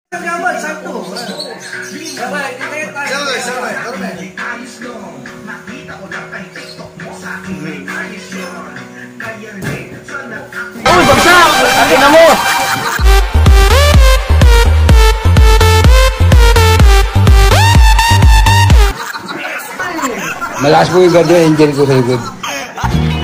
Uy, bagsak! Atin na mo! Malakas po yung guard yung angel ko sa likod.